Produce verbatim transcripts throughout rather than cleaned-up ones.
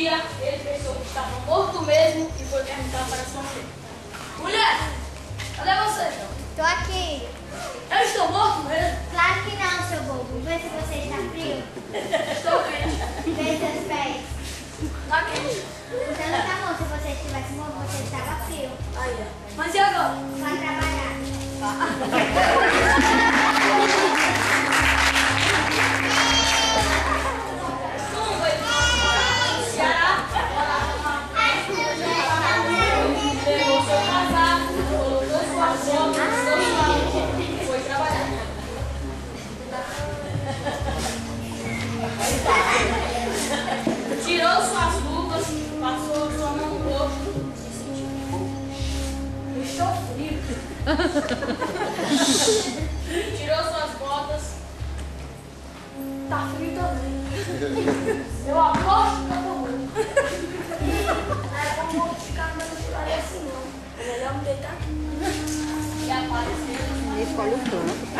dia, ele pensou que estava morto mesmo e foi perguntar para sua mulher. Mulher, cadê você? Tô aqui. Eu estou morto mesmo? Claro que não, seu bobo. Vê se você está frio. Estou quente. Vê seus pés. Tá quente. Você não tá bom. Se você estivesse morto, você estava frio. Aí, ó. Mas e agora? Vai trabalhar. Tirou suas luvas, passou sua mão no rosto e sentiu. Eu estou frio. Tirou suas botas. Tá frio também. Eu aposto que eu tô morto. Não é bom ficar andando por aí assim não. É melhor me deitar aqui. E apareceu. Ele escolhe o canto.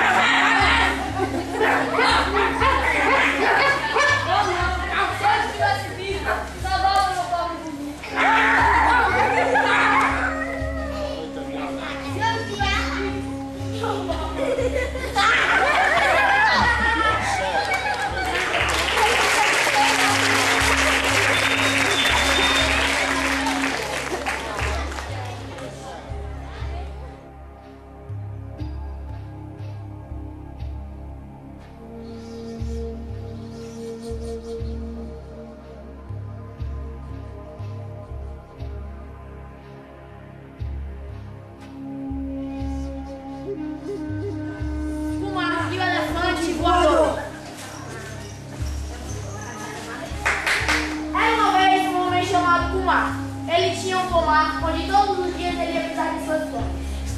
Ele tinha um pomar onde todos os dias ele ia pisar em suas flores.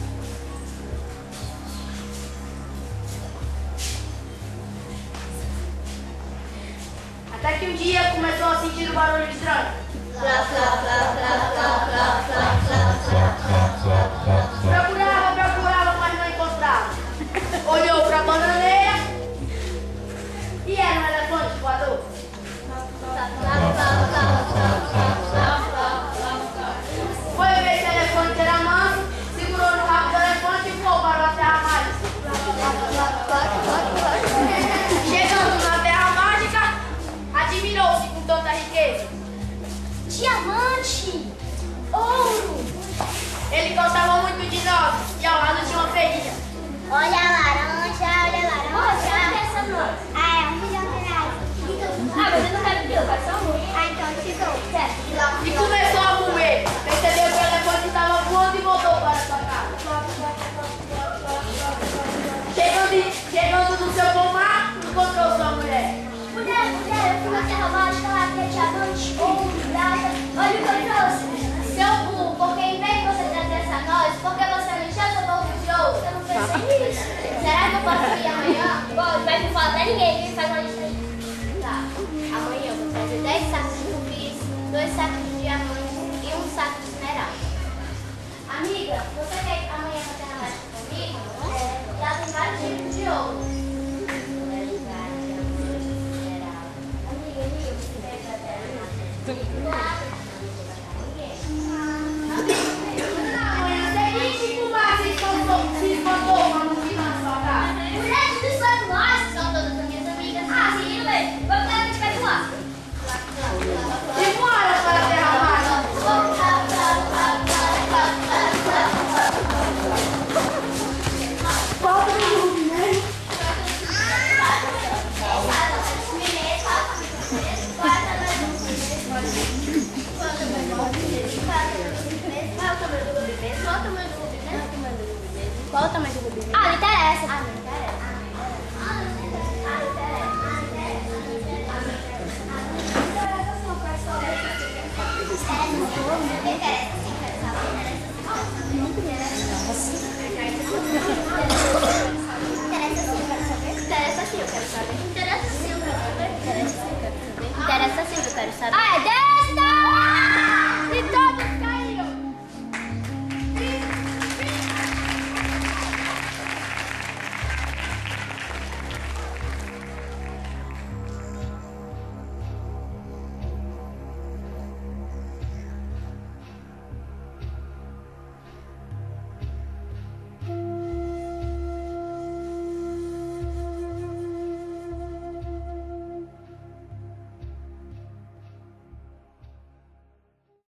Até que um dia começou a sentir um barulho estranho. Procurava, procurava, mas não encontrava. Olhou para a bananeira e era um elefante voador. Foi ver se o elefante era manso, segurou no rabo do elefante e voou para a terra mágica. Chegando na terra mágica, admirou-se com tanta riqueza. Diamante! Ouro! Ele gostava muito de nós e ao lado tinha uma feirinha. Olha a laranja, olha a laranja. Olha essa noite. Ah, é um milhão de reais. Ah, mas eu não quero ver, eu quero só um. Ah, então te dou, certo? E começou a moer. Percebeu que o elefante estava voando e voltou para sua casa. Chegando, chegando no seu pomar, encontrou sua mulher. Mulher, mulher, eu fui na terra mágica lá, que é diamante, ouro, prata. Olha o que eu trouxe. Seu burro, porque em vez de você trazer essa noz, porque você não encheu seu bolso de ouro? Eu não pensei nisso. Será que eu posso ir amanhã? Bom, não vai me falar pra ninguém, que faz uma lista aí. Tá, amanhã eu vou trazer dez sacos de rubis, dois sacos de diamantes e um saco de esmeralda. Amiga, você quer ir amanhã na terra mágica comigo? É, lá tem vários tipos de ouro. Amiga, amiga, você quer ir pra terra mágica comigo?